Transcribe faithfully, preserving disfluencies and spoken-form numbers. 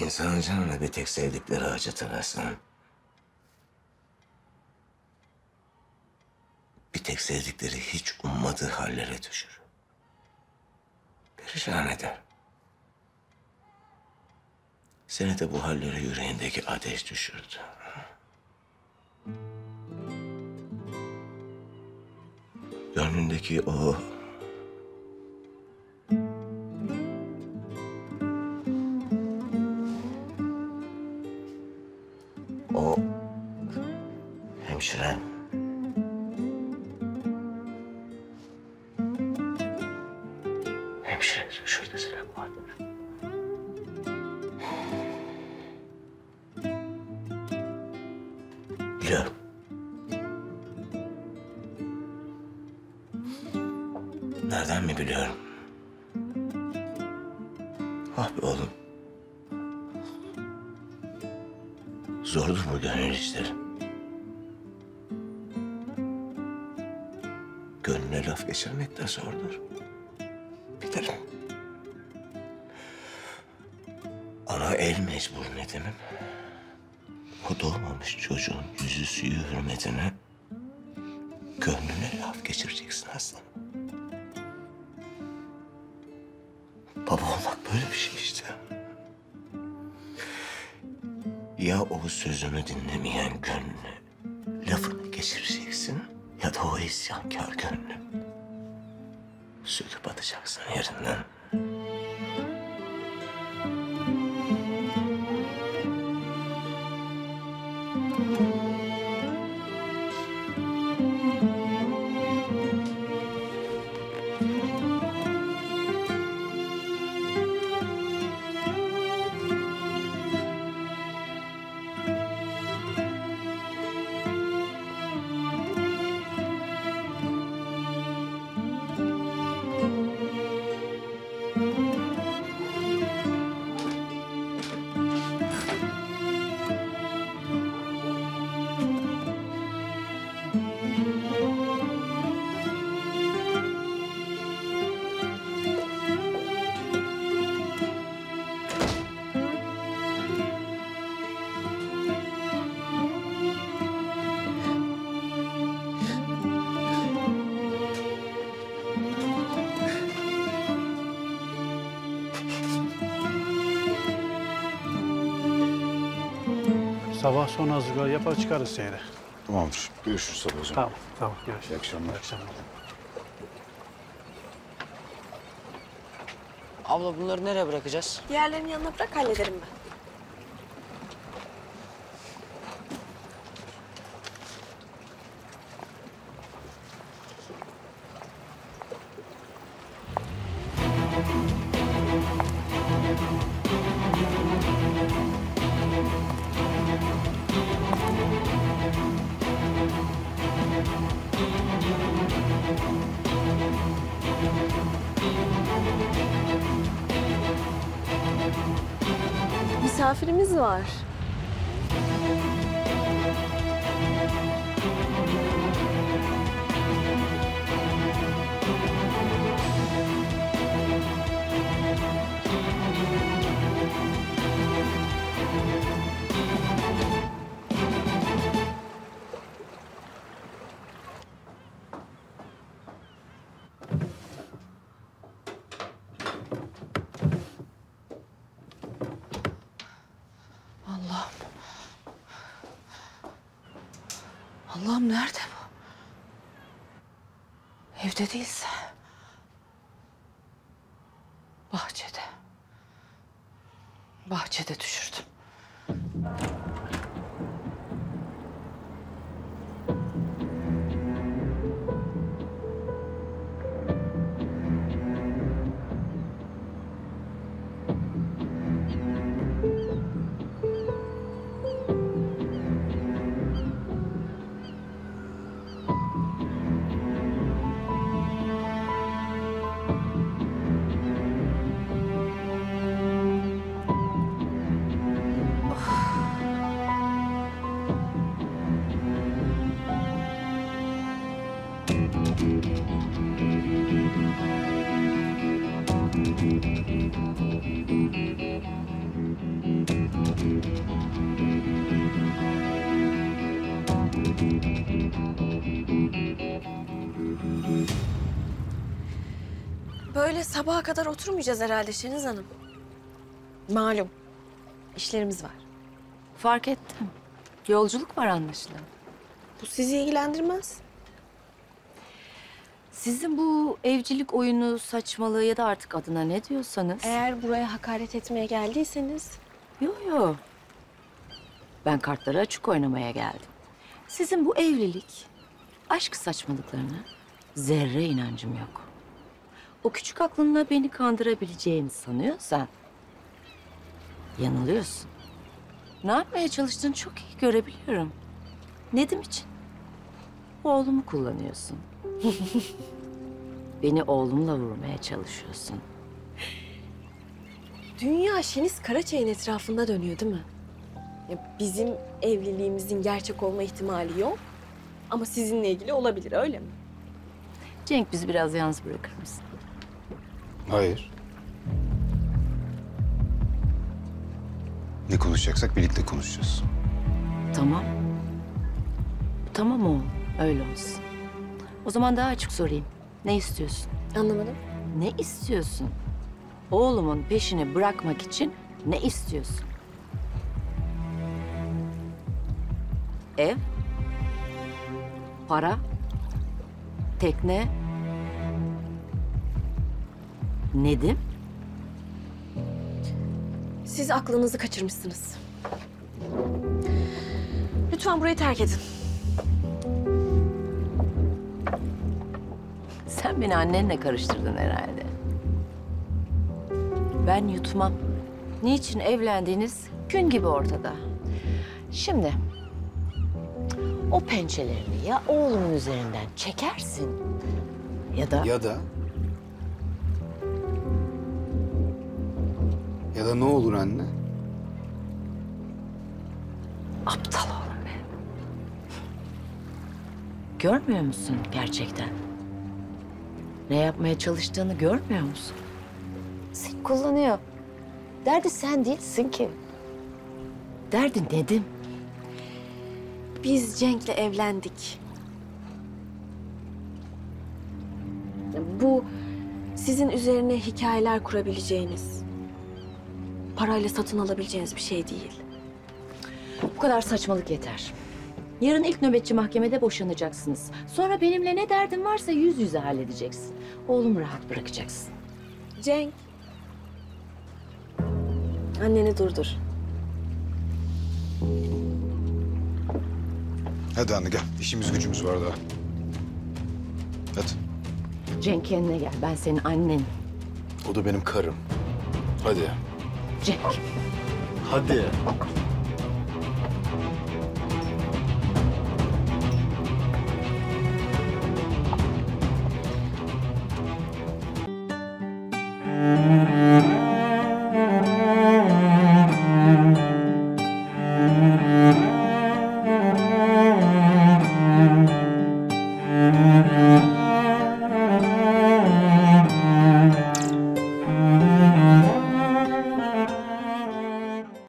İnsanın canını bir tek sevdikleri acıtır Aslan. Bir tek sevdikleri hiç ummadığı hallere düşür. Perişan eder. Seni de bu hallere yüreğindeki ateş düşürdü. Gönlündeki o... O... hemşire... Hemşire, şöyle selam vardır. Biliyorum. Nereden mi biliyorum? Ah be oğlum. Zordur bu gönül işleri. Gönlüne laf geçirmek de zordur. Bilirim. Ana el mecbur Nedim'im. O doğmamış çocuğun yüzüstü hürmetine gönlüne laf geçireceksin aslanım. Baba olmak böyle bir şey işte. Ya o sözünü dinlemeyen gönlünü lafını geçireceksin ya da o isyankar gönlü söküp atacaksın yerinden. Sabah son hazırlığı yapar çıkarız seyre. Tamamdır. Görüşürüz sabah hocam. Tamam, tamam. Görüşürüz. İyi akşamlar. İyi akşamlar. Abla bunları nereye bırakacağız? Diğerlerinin yanına bırak, hallederim ben. Misafirimiz var. Allah'ım nerede bu? Evde değilse. Bahçede. Bahçede düşürdüm. Böyle sabaha kadar oturmayacağız herhalde Şeniz Hanım. Malum, işlerimiz var. Fark ettim. Yolculuk var anlaşılan. Bu sizi ilgilendirmez. Sizin bu evcilik oyunu, saçmalığı ya da artık adına ne diyorsanız... Eğer buraya hakaret etmeye geldiyseniz... Yo yo. Ben kartları açık oynamaya geldim. Sizin bu evlilik, aşk saçmalıklarına zerre inancım yok. O küçük aklınla beni kandırabileceğini sanıyorsan yanılıyorsun. Ne yapmaya çalıştığını çok iyi görebiliyorum. Nedim için. Oğlumu kullanıyorsun. Beni oğlumla vurmaya çalışıyorsun. Dünya Şeniz Karaçay'ın etrafında dönüyor değil mi? Ya bizim evliliğimizin gerçek olma ihtimali yok. Ama sizinle ilgili olabilir, öyle mi? Cenk, bizi biraz yalnız bırakır mısın? Hayır. Ne konuşacaksak birlikte konuşacağız. Tamam. Tamam oğlum, öyle olsun. O zaman daha açık sorayım. Ne istiyorsun? Anlamadım. Ne istiyorsun? Oğlumun peşini bırakmak için ne istiyorsun? Ev? Para? Tekne? Nedim? Siz aklınızı kaçırmışsınız. Lütfen burayı terk edin. Sen beni annenle karıştırdın herhalde. Ben yutmam. Niçin evlendiğiniz gün gibi ortada. Şimdi o pençelerini ya oğlumun üzerinden çekersin ya da Ya da... Ya da ne olur anne? aptal oğlum be. Görmüyor musun gerçekten? Ne yapmaya çalıştığını görmüyor musun? Seni kullanıyor. Derdi sen değilsin ki. Derdi Nedim. Biz Cenk'le evlendik. Bu sizin üzerine hikayeler kurabileceğiniz, parayla satın alabileceğiniz bir şey değil. Bu kadar saçmalık yeter. Yarın ilk nöbetçi mahkemede boşanacaksınız. Sonra benimle ne derdin varsa yüz yüze halledeceksin. Oğlumu rahat bırakacaksın. Cenk. Anneni durdur. Hadi anne gel. İşimiz gücümüz var daha. Hadi. Cenk, kendine gel. Ben senin annenim. O da benim karım. Hadi. Cenk. Hadi. Müzik